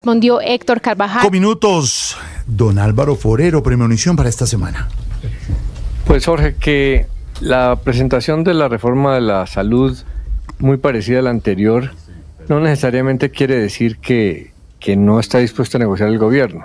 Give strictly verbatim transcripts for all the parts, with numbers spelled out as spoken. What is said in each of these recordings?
respondió Héctor Carvajal. Con minutos, don Álvaro Forero, premonición para esta semana. Pues Jorge, que la presentación de la reforma de la salud, muy parecida a la anterior, no necesariamente quiere decir que, que no está dispuesto a negociar el gobierno.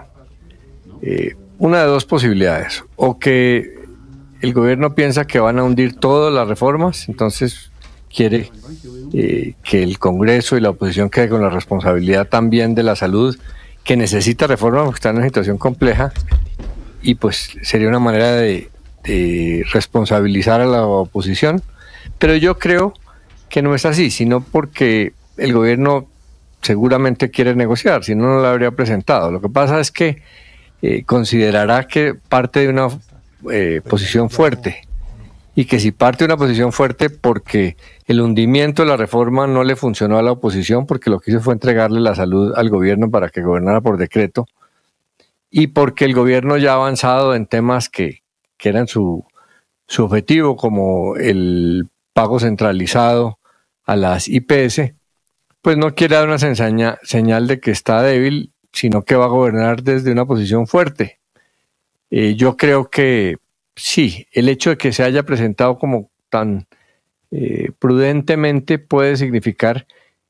Eh, una de dos posibilidades, o que el gobierno piensa que van a hundir todas las reformas, entonces quiere eh, que el Congreso y la oposición quede con la responsabilidad también de la salud, que necesita reforma porque está en una situación compleja, y pues sería una manera de, de responsabilizar a la oposición. Pero yo creo que no es así, sino porque el gobierno seguramente quiere negociar, si no, no lo habría presentado. Lo que pasa es que eh, considerará que parte de una Eh, posición fuerte, y que si parte de una posición fuerte porque el hundimiento de la reforma no le funcionó a la oposición, porque lo que hizo fue entregarle la salud al gobierno para que gobernara por decreto, y porque el gobierno ya ha avanzado en temas que, que eran su, su objetivo, como el pago centralizado a las I P S, pues no quiere dar una señal, señal de que está débil, sino que va a gobernar desde una posición fuerte. Eh, yo creo que sí, el hecho de que se haya presentado como tan eh, prudentemente puede significar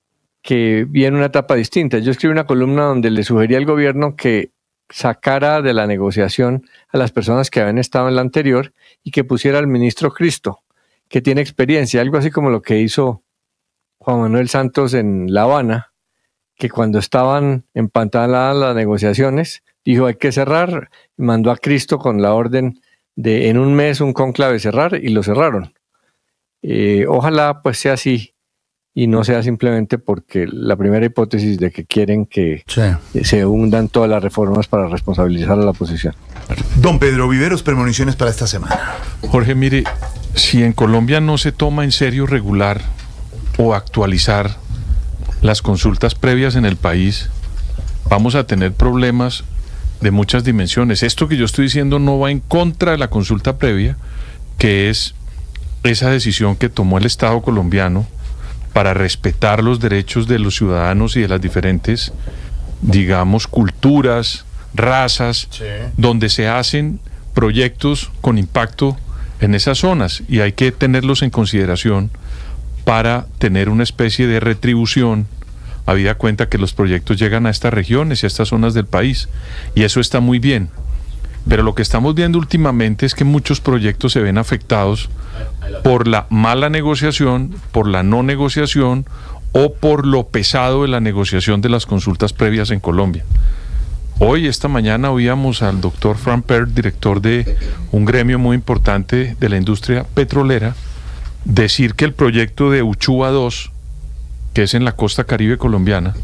que viene una etapa distinta. Yo escribí una columna donde le sugería al gobierno que sacara de la negociación a las personas que habían estado en la anterior y que pusiera al ministro Cristo, que tiene experiencia, algo así como lo que hizo Juan Manuel Santos en La Habana, que cuando estaban empantanadas las negociaciones, dijo hay que cerrar, mandó a Cristo con la orden de en un mes un cónclave cerrar, y lo cerraron. Eh, ojalá pues sea así y no sea simplemente porque la primera hipótesis de que quieren que sí. se hundan todas las reformas para responsabilizar a la oposición. Don Pedro Viveros, premoniciones para esta semana. Jorge, mire, si en Colombia no se toma en serio regular o actualizar las consultas previas en el país, vamos a tener problemas de muchas dimensiones. Esto que yo estoy diciendo no va en contra de la consulta previa, que es esa decisión que tomó el Estado colombiano para respetar los derechos de los ciudadanos y de las diferentes, digamos, culturas, razas, sí. donde se hacen proyectos con impacto en esas zonas, y hay que tenerlos en consideración para tener una especie de retribución, habida cuenta que los proyectos llegan a estas regiones y a estas zonas del país, y eso está muy bien. Pero lo que estamos viendo últimamente es que muchos proyectos se ven afectados por la mala negociación, por la no negociación o por lo pesado de la negociación de las consultas previas en Colombia. Hoy, esta mañana, oíamos al doctor Frank Perl, director de un gremio muy importante de la industria petrolera, decir que el proyecto de Uchuva dos, que es en la costa caribe colombiana,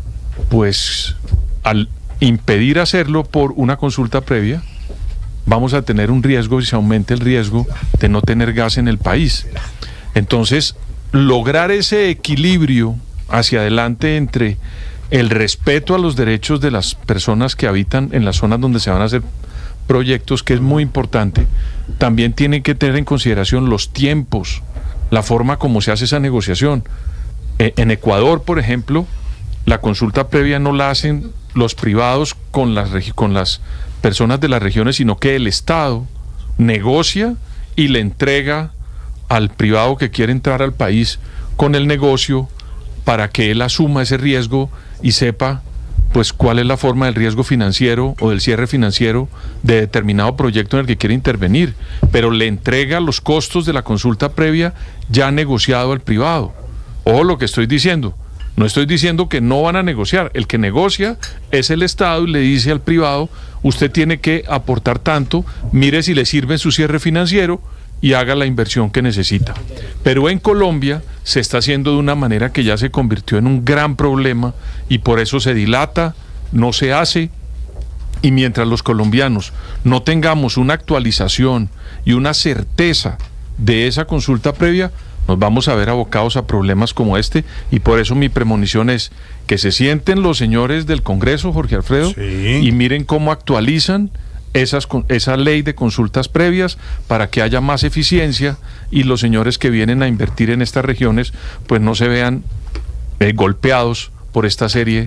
pues al impedir hacerlo por una consulta previa, vamos a tener un riesgo, y se aumenta el riesgo de no tener gas en el país. Entonces, lograr ese equilibrio hacia adelante entre el respeto a los derechos de las personas que habitan en las zonas donde se van a hacer proyectos, que es muy importante, también tienen que tener en consideración los tiempos, la forma como se hace esa negociación. En Ecuador, por ejemplo, la consulta previa no la hacen los privados con las, con las personas de las regiones, sino que el Estado negocia y le entrega al privado que quiere entrar al país con el negocio para que él asuma ese riesgo y sepa pues cuál es la forma del riesgo financiero o del cierre financiero de determinado proyecto en el que quiere intervenir, pero le entrega los costos de la consulta previa ya negociado al privado. Ojo lo que estoy diciendo, no estoy diciendo que no van a negociar, el que negocia es el Estado y le dice al privado, usted tiene que aportar tanto, mire si le sirve en su cierre financiero y haga la inversión que necesita. Pero en Colombia se está haciendo de una manera que ya se convirtió en un gran problema y por eso se dilata, no se hace, y mientras los colombianos no tengamos una actualización y una certeza de esa consulta previa, nos vamos a ver abocados a problemas como este, y por eso mi premonición es que se sienten los señores del Congreso, Jorge Alfredo, sí. y miren cómo actualizan esas, esa ley de consultas previas para que haya más eficiencia y los señores que vienen a invertir en estas regiones pues no se vean eh, golpeados por esta serie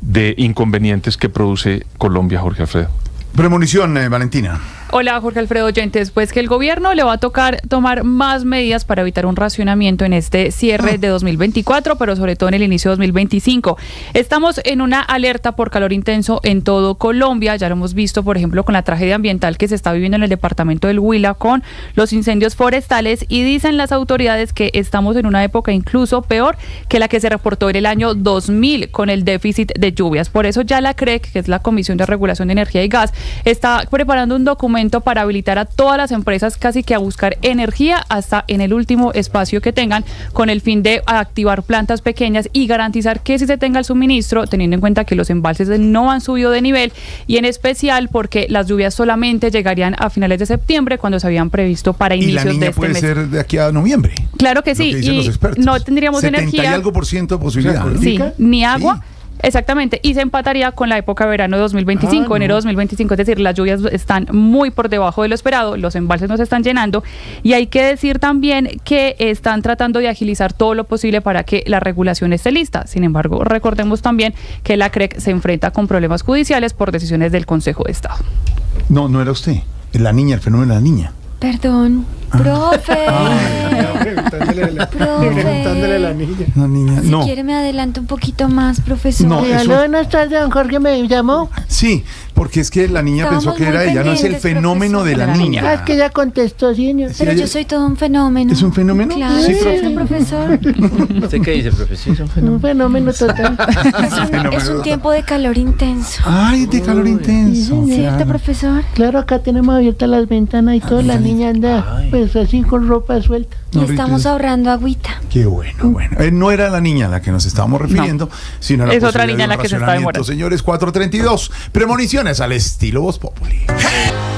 de inconvenientes que produce Colombia, Jorge Alfredo. Premonición, eh, Valentina. Hola, Jorge Alfredo oyentes. Pues que el gobierno le va a tocar tomar más medidas para evitar un racionamiento en este cierre de dos mil veinticuatro, pero sobre todo en el inicio de dos mil veinticinco. Estamos en una alerta por calor intenso en todo Colombia. Ya lo hemos visto, por ejemplo, con la tragedia ambiental que se está viviendo en el departamento del Huila con los incendios forestales, y dicen las autoridades que estamos en una época incluso peor que la que se reportó en el año dos mil con el déficit de lluvias. Por eso ya la C R E C, que es la Comisión de Regulación de Energía y Gas, está preparando un documento para habilitar a todas las empresas casi que a buscar energía hasta en el último espacio que tengan, con el fin de activar plantas pequeñas y garantizar que sí se tenga el suministro, teniendo en cuenta que los embalses no han subido de nivel, y en especial porque las lluvias solamente llegarían a finales de septiembre, cuando se habían previsto para inicios de este mes. Y la niña puede ser de aquí a noviembre. Claro que sí, lo que dicen y los expertos. no tendríamos setenta energía. y algo por ciento de posibilidad. ¿No? Sí, ni agua. Sí. Exactamente, y se empataría con la época de verano de dos mil veinticinco, ah, no. enero de dos mil veinticinco, es decir, las lluvias están muy por debajo de lo esperado, los embalses no se están llenando, y hay que decir también que están tratando de agilizar todo lo posible para que la regulación esté lista. Sin embargo, recordemos también que la C R E C se enfrenta con problemas judiciales por decisiones del Consejo de Estado. No, no era usted, la niña, el fenómeno de la niña. Perdón, ah. profe. Ah, preguntándole, la, preguntándole a la niña. No, niña, si no. quiere me adelanto un poquito más, profesor. No, eso... Buenas tardes, don Jorge, ¿me llamó? Sí, porque es que la niña Estábamos pensó que era ella, no es el fenómeno profesor. de la niña. Ah, es que ella contestó, sí, señor. Pero sí, yo ella... soy todo un fenómeno. ¿Es un fenómeno? Claro, sí, ¿es cierto, profesor? ¿Usted qué dice, profesor? Un fenómeno total. Es un, fenómeno es un tiempo de calor intenso. Ay, de calor Uy, intenso. Sí, ¿cierto, claro. profesor? Claro, acá tenemos abiertas las ventanas y toda la niña anda Ay. pues así con ropa suelta. Y no, estamos ahorrando agüita. Qué bueno, bueno. Eh, no era la niña a la que nos estábamos refiriendo, no. sino a la es otra niña a la que se está demorando. Señores, cuatro treinta y dos, premoniciones al estilo Voz Populi. ¡Hey!